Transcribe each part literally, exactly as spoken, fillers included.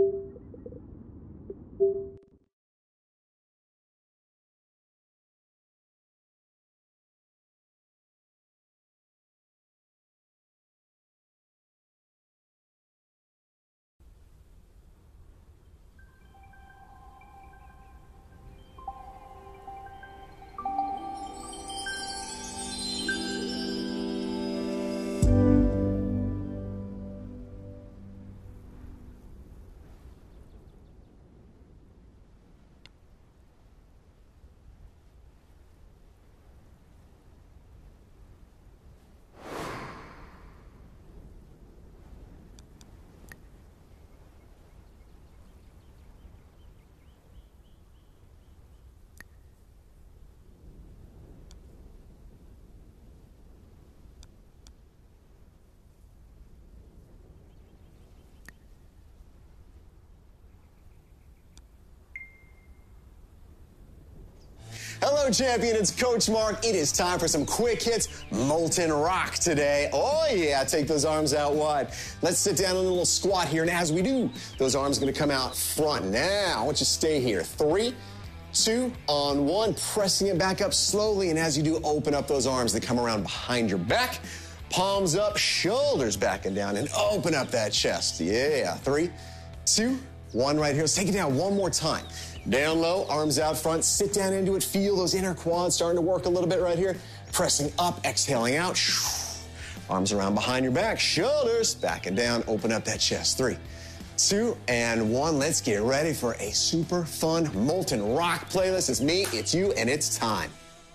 Hello, champion. It's Coach Mark. It is time for some quick hits, molten rock today. Oh, yeah. Take those arms out wide. Let's sit down in a little squat here. And as we do, those arms are going to come out front. Now, I want you to stay here. Three, two, on one. Pressing it back up slowly. And as you do, open up those arms. They come around behind your back. Palms up, shoulders back and down. And open up that chest. Yeah. Three, two, one right here. Let's take it down one more time. Down low, arms out front, sit down into it. Feel those inner quads starting to work a little bit right here. Pressing up, exhaling out. Arms around behind your back, shoulders back and down. Open up that chest. Three, two, and one. Let's get ready for a super fun molten rock playlist. It's me, it's you, and it's time.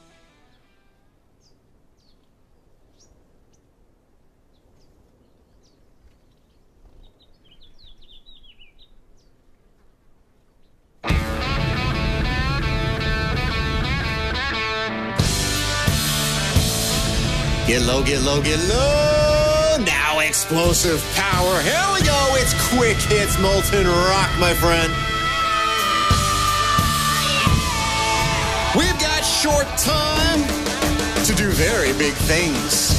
Get low, get low, get low. Now explosive power. Here we go. It's quick hits, molten rock, my friend. We've got short time to do very big things.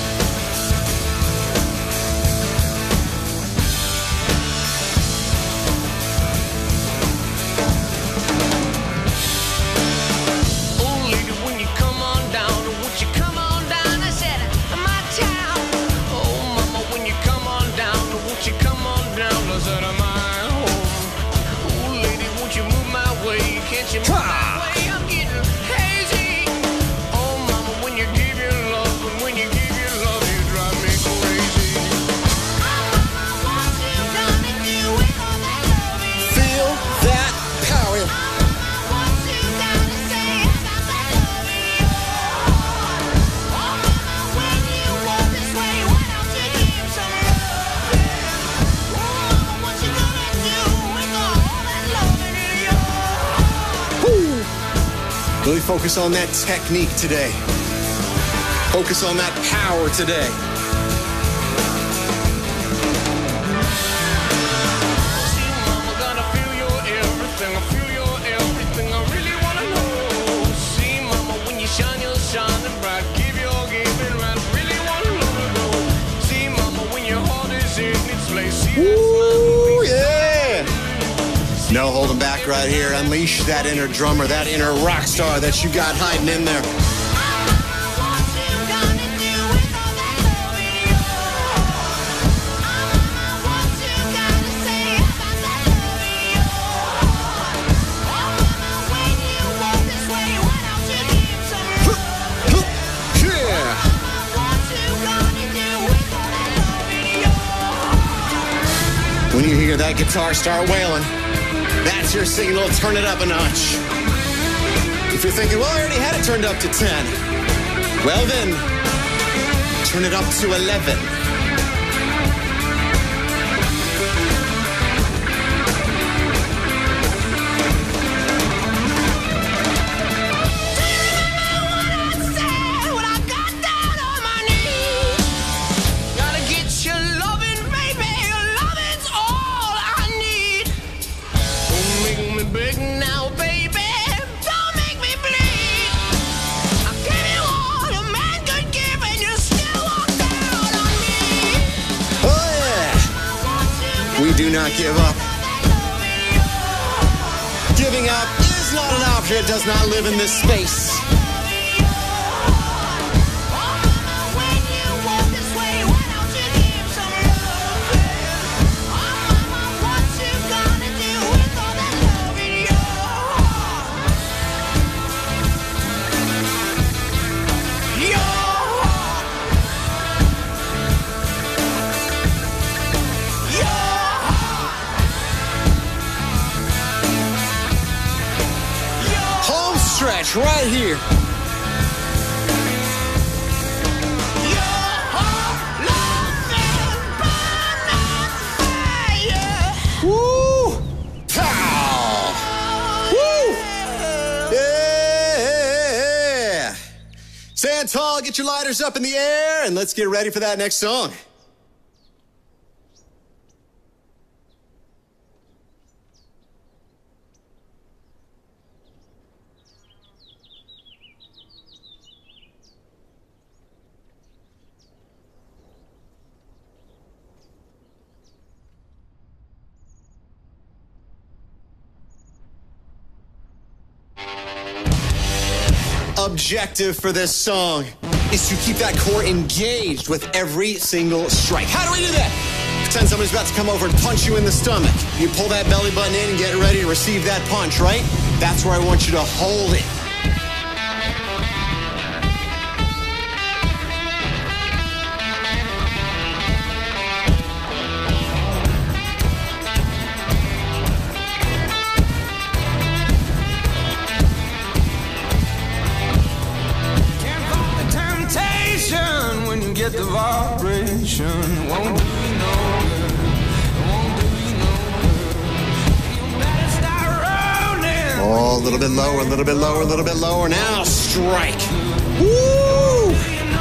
Really focus on that technique today. Focus on that power today. See, mama, gonna feel your everything. I feel your everything. I really wanna know. See, mama, when you shine, you're shining bright. Give your giving right. Really wanna know to go. See, mama, when your heart is in its place. See, ooh, yeah. No holding back right here. Unleash that inner drummer, that inner rock star that you got hiding in there. When you hear that guitar start wailing, that's your signal to turn it up a notch. If you're thinking, well, I already had it turned up to ten. Well then, turn it up to eleven. We do not give up. giving up is not an option. It does not live in this space. Stretch right here. Woo! Pow! Woo! Yeah! Stand tall, get your lighters up in the air, and let's get ready for that next song. Objective for this song is to keep that core engaged with every single strike. How do we do that? Pretend somebody's about to come over and punch you in the stomach. You pull that belly button in and get ready to receive that punch, right? That's where I want you to hold it. Get the vibration, won't do you no good, won't do you no good. You better start rolling. Oh, a little bit lower, a little bit lower, a little bit lower. Now strike. Woo!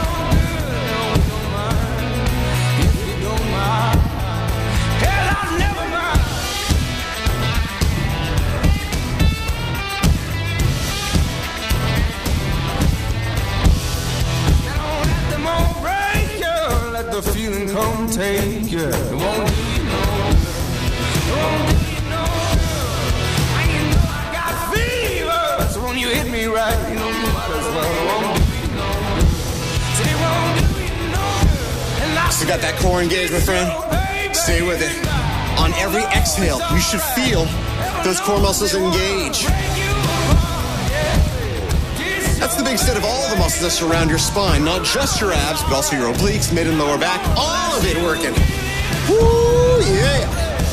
The feeling come take you. It won't do you no good. It won't do you no good. And you know I got fever, so when you hit me right, you know you might as well. It won't do you no good. Say it won't do you no good. And I Still got that core engaged, my friend? Stay with it. On every exhale, you should feel those core muscles engage. That's the big set of all the muscles that surround your spine, not just your abs, but also your obliques, mid and lower back, all of it working. Woo, yeah.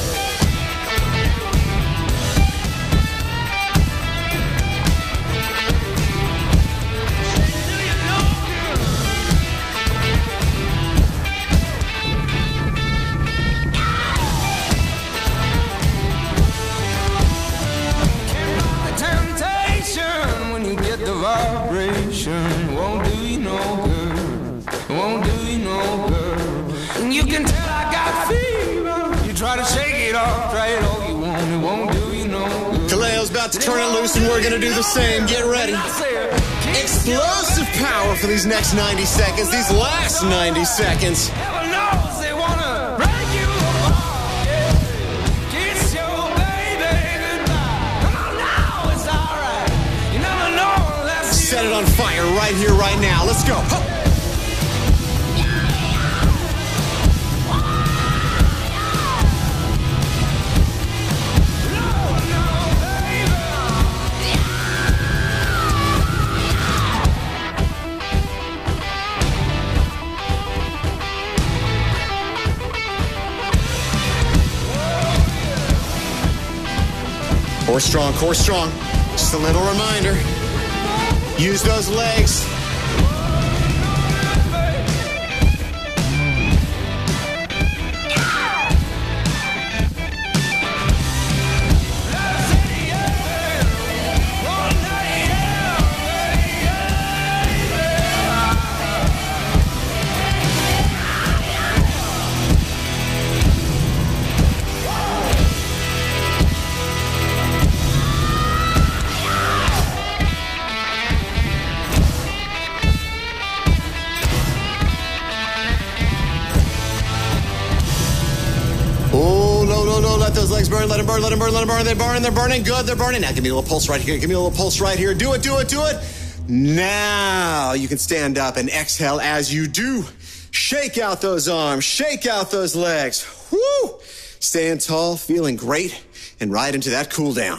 Vibration won't do you no good, won't do you no good. And you can tell I got fever. You try to shake it off, try it all you want, it won't do you no good. Kaleo's about to turn it loose and we're gonna do the same. Get ready. Explosive power for these next ninety seconds, these last ninety seconds. Heaven knows they wanna break you apart, yeah. Kiss your baby goodbye. Come on now, it's alright. You never know. Set it on fire right here, right now. Let's go. Ho. Core strong, core strong. Just a little reminder. Use those legs. burn, let them burn, let them burn, let them burn. They're burning, they're burning. Good, they're burning. Now give me a little pulse right here. Give me a little pulse right here. Do it, do it, do it. Now you can stand up and exhale as you do. Shake out those arms, shake out those legs. Woo! Stand tall, feeling great, and right into that cool down.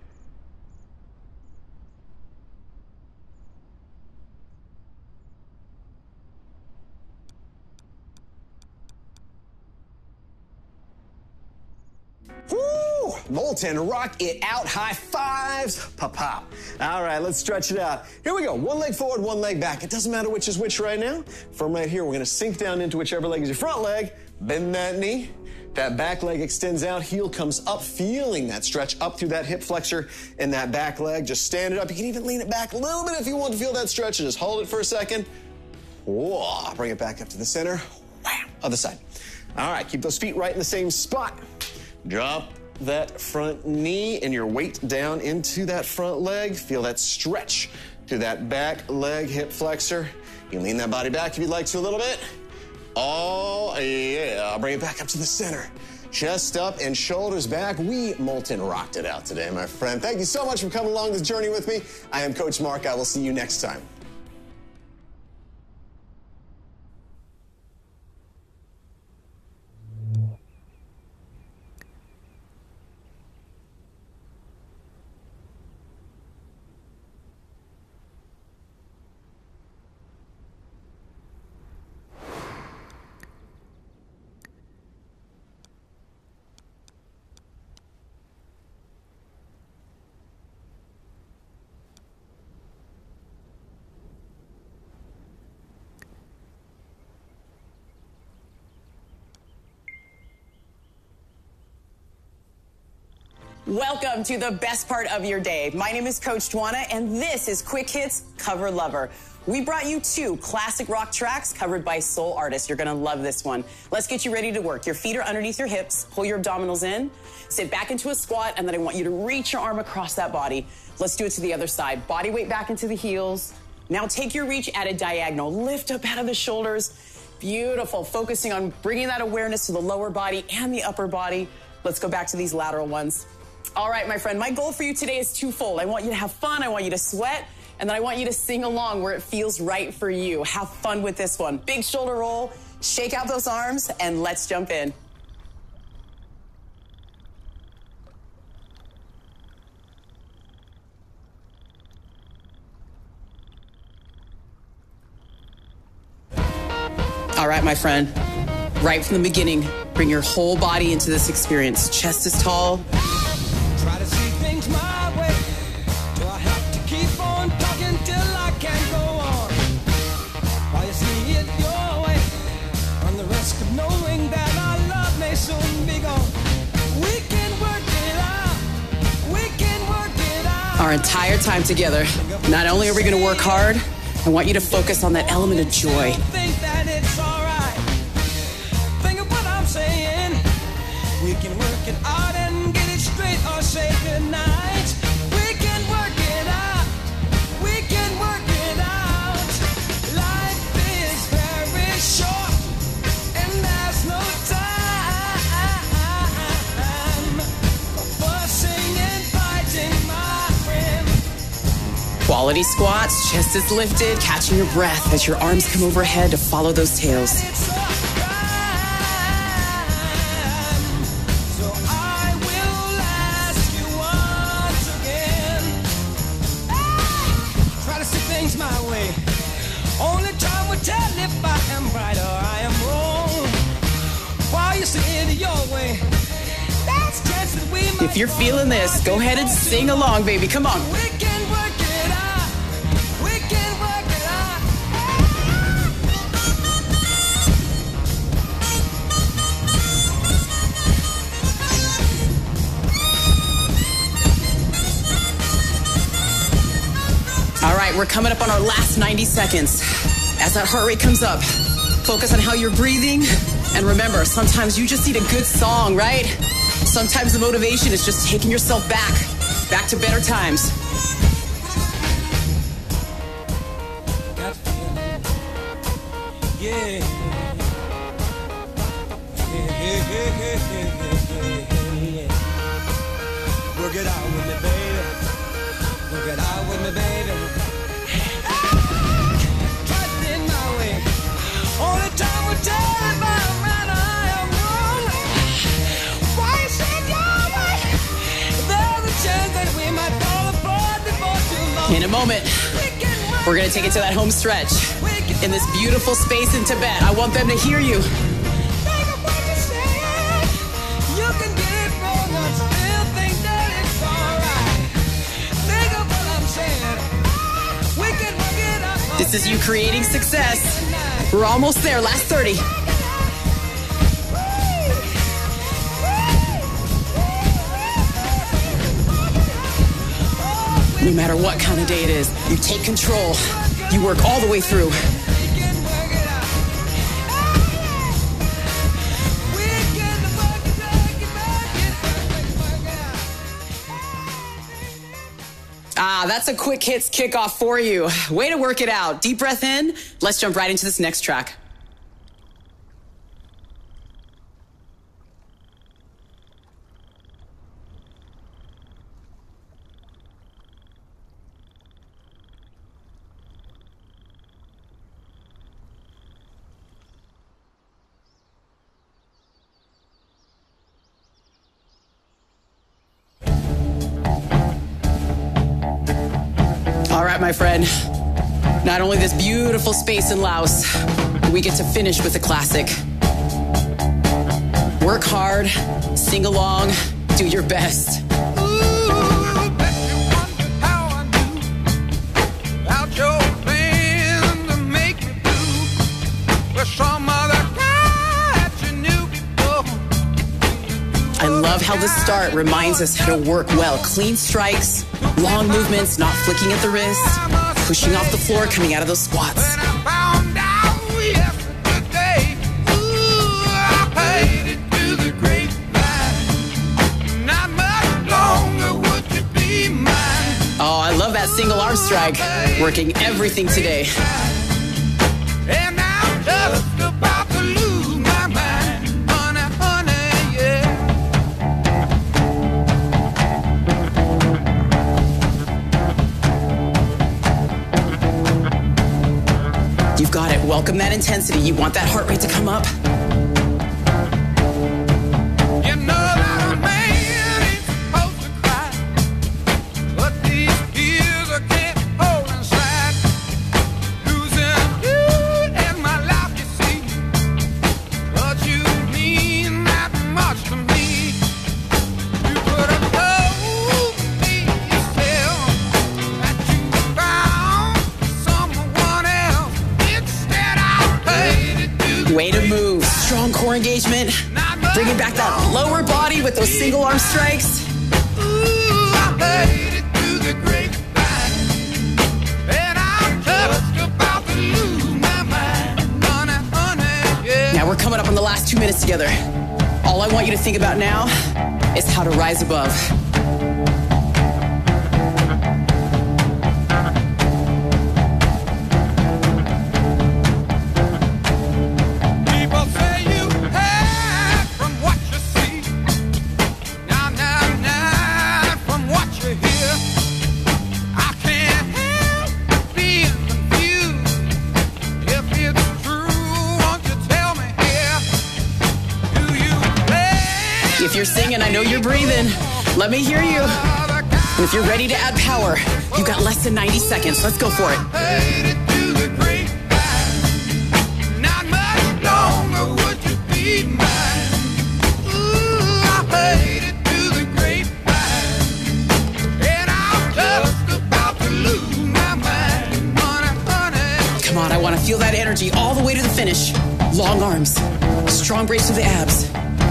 Woo! Molten, rock it out. High fives. Pop-pop. All right, let's stretch it out. Here we go. One leg forward, one leg back. It doesn't matter which is which right now. From right here, we're going to sink down into whichever leg is your front leg. Bend that knee. That back leg extends out. Heel comes up, feeling that stretch up through that hip flexor and that back leg. Just stand it up. You can even lean it back a little bit if you want to feel that stretch. And just hold it for a second. Whoa. Bring it back up to the center. Wham. Other side. All right, keep those feet right in the same spot. Drop that front knee and your weight down into that front leg. Feel that stretch through that back leg hip flexor. You can lean that body back if you'd like to a little bit. Oh, yeah. I'll bring it back up to the center. Chest up and shoulders back. We molten rocked it out today, my friend. Thank you so much for coming along this journey with me. I am Coach Mark. I will see you next time. Welcome to the best part of your day. My name is Coach Dwana, and this is Quick Hits Cover Lover. We brought you two classic rock tracks covered by soul artists. You're gonna love this one. Let's get you ready to work. Your feet are underneath your hips. Pull your abdominals in. Sit back into a squat, and then I want you to reach your arm across that body. Let's do it to the other side. Body weight back into the heels. Now take your reach at a diagonal. Lift up out of the shoulders. Beautiful. Focusing on bringing that awareness to the lower body and the upper body. Let's go back to these lateral ones. All right, my friend, my goal for you today is twofold. I want you to have fun, I want you to sweat, and then I want you to sing along where it feels right for you. Have fun with this one. Big shoulder roll, shake out those arms, and let's jump in. All right, my friend, right from the beginning, bring your whole body into this experience. Chest is tall. Try to see things my way. Do I have to keep on talking till I can't go on? While you see it your way, on the risk of knowing that our love may soon be gone. We can work it out. We can work it out. Our entire time together, not only are we going to work hard, I want you to focus on that element of joy. Think that it's all right. Think of what I'm saying. We can work it out and get it straight or say goodnight. We can work it out. We can work it out. Life is very short and there's no time for fussing and fighting, my friend. Quality squats, chest is lifted, catching your breath as your arms come overhead to follow those tails. It's all right. So I will ask you once again. Try to see things my way. Only time will tell if I am right or I am wrong. While you see it your way, that's a chance that we might. If you're feeling this, go ahead and sing along, baby. Come on. We can work it out. We can work it out. All right, we're coming up on our last ninety seconds. As that heart rate comes up, focus on how you're breathing. And remember, sometimes you just need a good song, right? Sometimes the motivation is just taking yourself back, back to better times. That feeling. Yeah. Yeah, yeah, yeah, yeah, yeah, yeah, yeah. it out with me, baby. Work it out with me, baby. Trust in my way. Only time will tell if I'm right or I am wrong. Why you say your way? There's a chance that we might fall apart before too long. In a moment, we're going to take it to that home stretch in this beautiful space in Tibet. I want them to hear you. This is you creating success. We're almost there, last thirty. No matter what kind of day it is, you take control. You work all the way through. Ah, that's a quick hits kickoff for you. Way to work it out. Deep breath in. Let's jump right into this next track. All right, my friend. Not only this beautiful space in Laos, we get to finish with a classic. Work hard, sing along, do your best. I love how the start reminds us how to work well. Clean strikes, long movements, not flicking at the wrist, pushing off the floor, coming out of those squats. Oh, I love that single arm strike, working everything today. And I'm just about to lose my mind, honey, honey, yeah. You've got it. Welcome that intensity. You want that heart rate to come up? You know that a man ain't supposed to cry, but these tears I can't hold inside. Losing you in my life, you see, but you mean that much to me. You could have told me yourself that you found someone else. Instead, I played it to the Way to move. Strong core engagement. Bringing back that lower body with those single arm strikes. Ooh, I played it to the grapevine, and I'm just about to lose my mind, honey, honey, yeah. Now we're coming up on the last two minutes together. All I want you to think about now is how to rise above. People say you hide from what you see. Now, now, now, from what you hear, I can't help being confused. If it's true, won't you tell me here? Do you play? If you're singing, I know you're breathing. Let me hear you. And if you're ready to add power, you've got less than ninety seconds. Let's go for it. Played it to the grapevine. Not much longer would you be mine. Ooh, I played it to the grapevine, and I'm just about to lose my mind, honey, honey. Come on, I want to feel that energy all the way to the finish. Long arms, strong brace to the abs.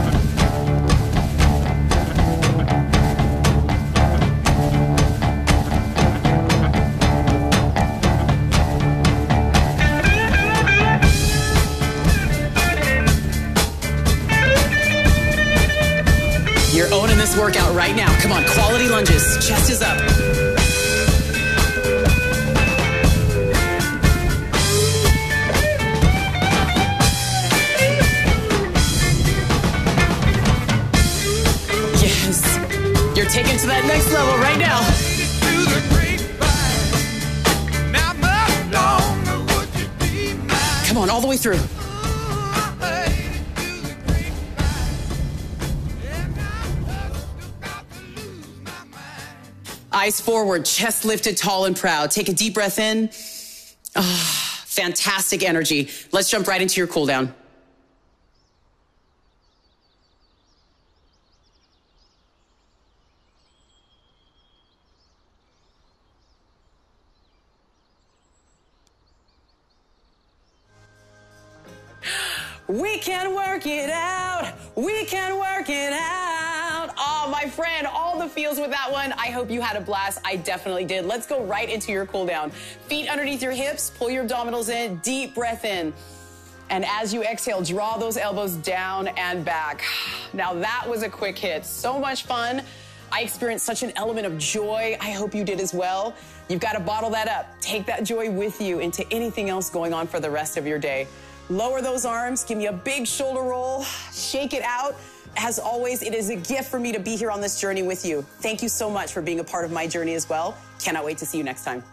You're owning this workout right now. Come on, quality lunges. Chest is up. Yes. You're taking it to that next all the way through. Eyes forward, chest lifted, tall and proud. Take a deep breath in. Ah, fantastic energy. Let's jump right into your cool down. We can work it out. We can work it out. Oh, my friend, all the feels with that one. I hope you had a blast. I definitely did. Let's go right into your cool down. Feet underneath your hips, pull your abdominals in, deep breath in. And as you exhale, draw those elbows down and back. Now that was a quick hit. So much fun. I experienced such an element of joy. I hope you did as well. You've got to bottle that up. Take that joy with you into anything else going on for the rest of your day. Lower those arms, give me a big shoulder roll, shake it out. As always, it is a gift for me to be here on this journey with you. Thank you so much for being a part of my journey as well. Cannot wait to see you next time.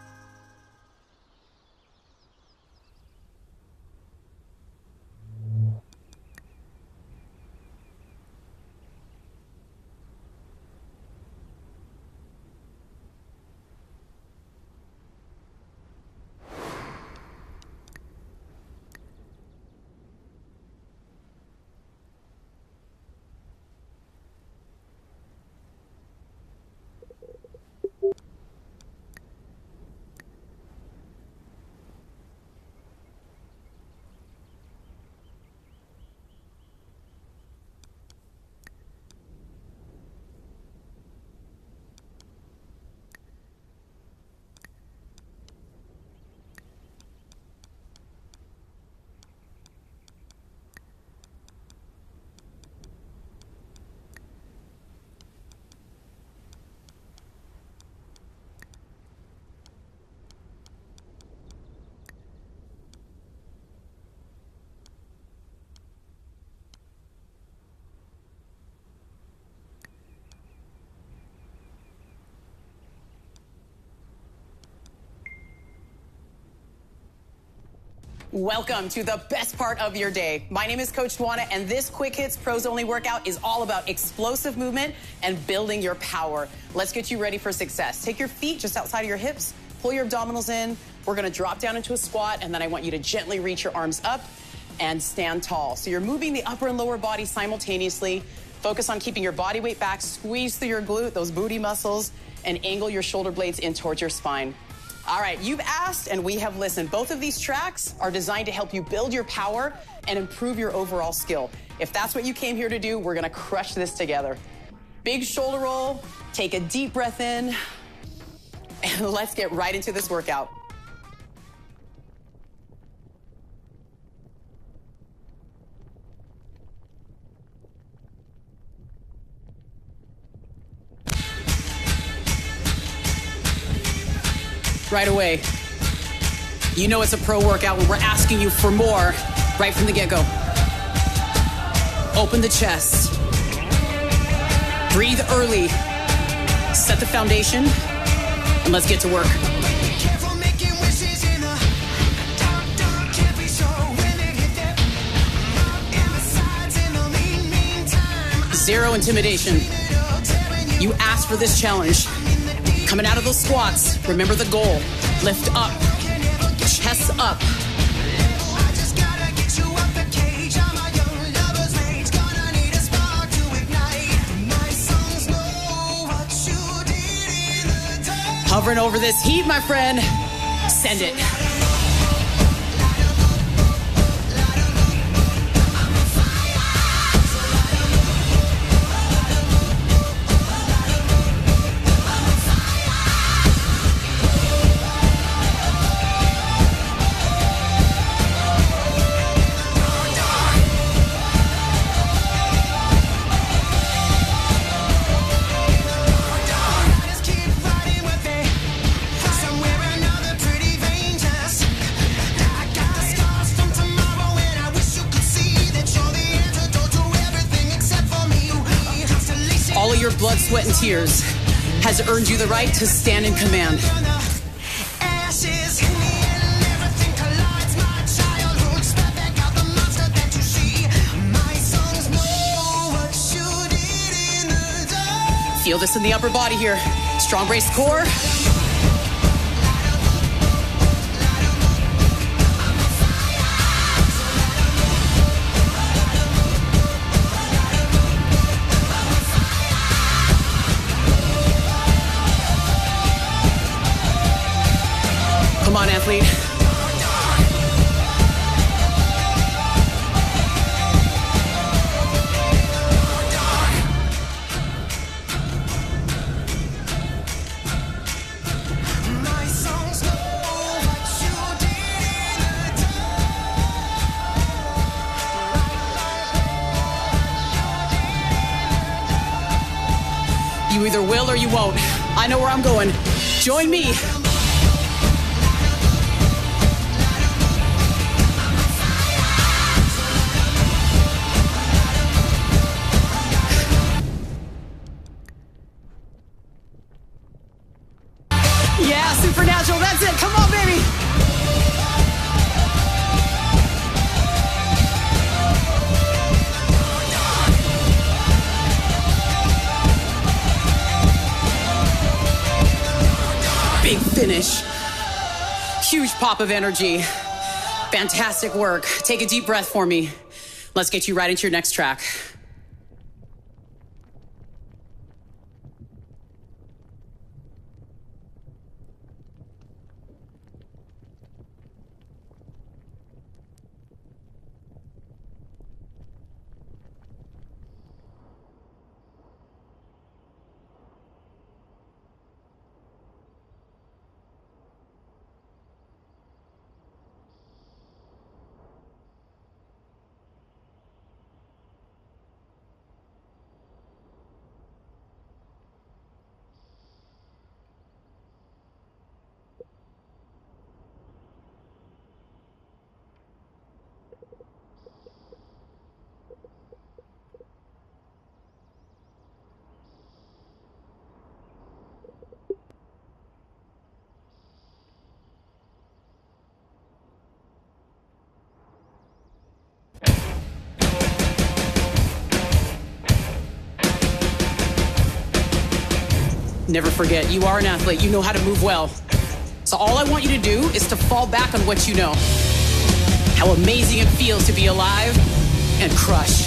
Welcome to the best part of your day. My name is Coach Tawana, and this Quick Hits Pros Only workout is all about explosive movement and building your power. Let's get you ready for success. Take your feet just outside of your hips, pull your abdominals in. We're gonna drop down into a squat, and then I want you to gently reach your arms up and stand tall. So you're moving the upper and lower body simultaneously. Focus on keeping your body weight back, squeeze through your glute, those booty muscles, and angle your shoulder blades in towards your spine. All right, you've asked and we have listened. Both of these tracks are designed to help you build your power and improve your overall skill. If that's what you came here to do, we're gonna crush this together. Big shoulder roll, take a deep breath in, and let's get right into this workout. Right away. You know it's a pro workout when we're asking you for more right from the get-go. Open the chest. Breathe early. Set the foundation, and let's get to work. Zero intimidation. You asked for this challenge. Coming out of those squats, remember the goal. Lift up, chest up. Hovering over this heat, my friend. Send it. Your blood, sweat, and tears has earned you the right to stand in command. Feel this in the upper body here. Strong braced core. Come on, athlete. You either will or you won't. I know where I'm going. Join me. Yeah, supernatural. That's it. Come on, baby. Big finish. Huge pop of energy. Fantastic work. Take a deep breath for me. Let's get you right into your next track. Never forget, you are an athlete. You know how to move well. So all I want you to do is to fall back on what you know. How amazing it feels to be alive and crush.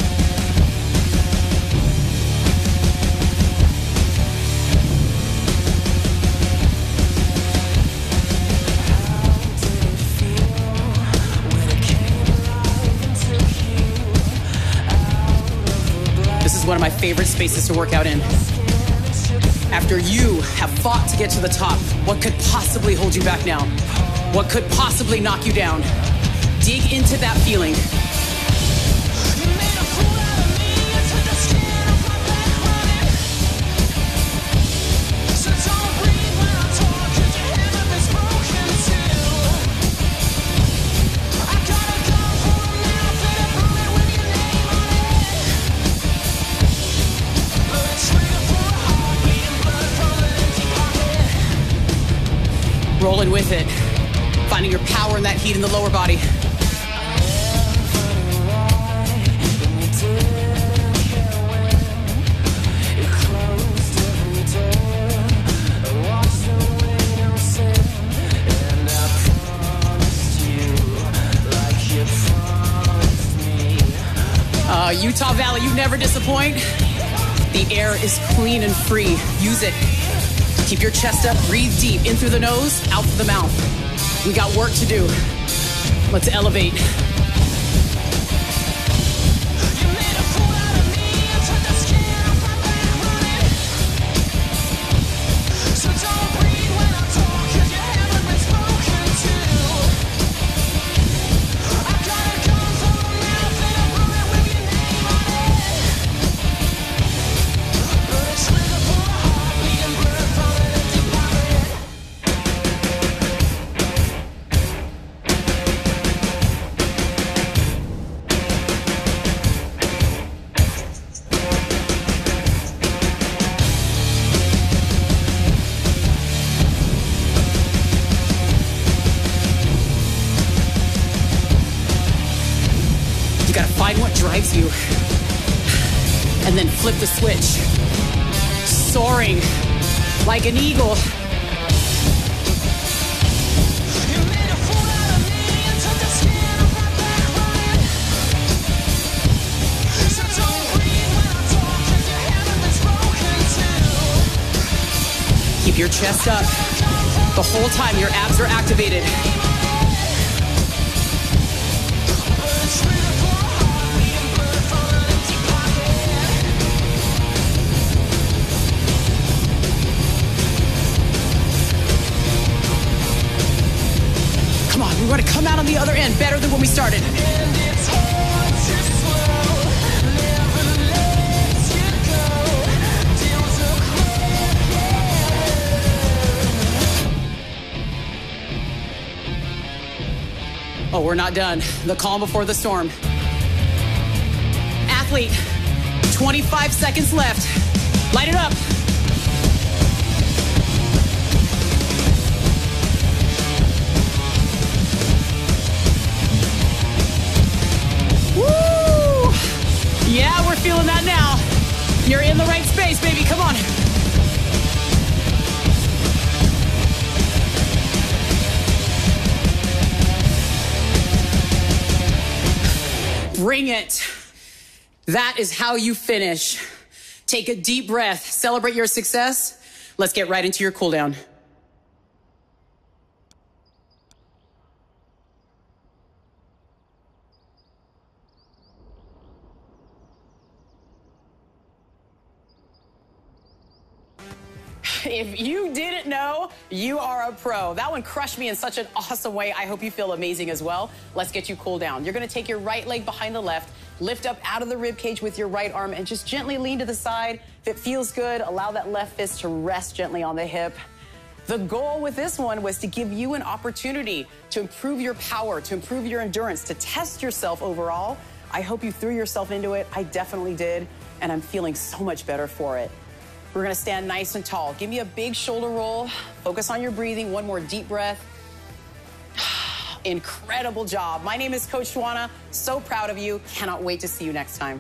This is one of my favorite spaces to work out in. After you have fought to get to the top, what could possibly hold you back now? What could possibly knock you down? Dig into that feeling. Rolling with it, finding your power in that heat in the lower body. Uh, Utah Valley, you never disappoint. The air is clean and free. Use it. Keep your chest up, breathe deep, in through the nose, out through the mouth. We got work to do. Let's elevate. Find what drives you, and then flip the switch. soaring like an eagle. Keep your chest up. The whole time your abs are activated. Come on, we want to come out on the other end better than when we started. Oh, we're not done. The calm before the storm. Athlete, twenty-five seconds left. Light it up. Woo! Yeah, we're feeling that now. You're in the right space, baby. Come on. Bring it. That is how you finish. Take a deep breath. Celebrate your success. Let's get right into your cool down. If you didn't know, you are a pro. That one crushed me in such an awesome way. I hope you feel amazing as well. Let's get you cool down. You're gonna take your right leg behind the left, lift up out of the rib cage with your right arm, and just gently lean to the side. If it feels good, allow that left fist to rest gently on the hip. The goal with this one was to give you an opportunity to improve your power, to improve your endurance, to test yourself overall. I hope you threw yourself into it. I definitely did, and I'm feeling so much better for it. We're gonna stand nice and tall. Give me a big shoulder roll. Focus on your breathing. One more deep breath. Incredible job. My name is Coach Juana. So proud of you. Cannot wait to see you next time.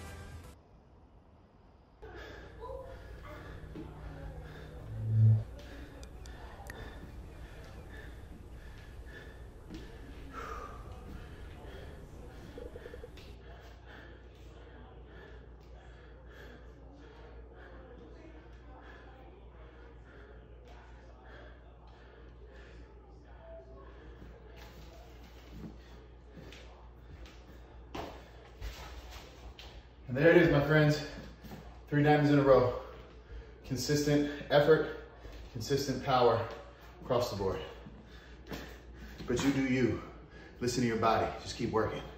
And there it is, my friends. Three diamonds in a row. Consistent effort, consistent power across the board. But you do you. Listen to your body. Just keep working.